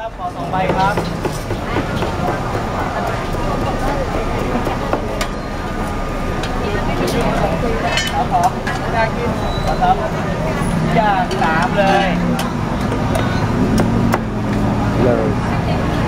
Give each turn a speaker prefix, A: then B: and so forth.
A: ครับขอ2 ใบครับครับขอไม่น่ากินครับอย่าง3เลย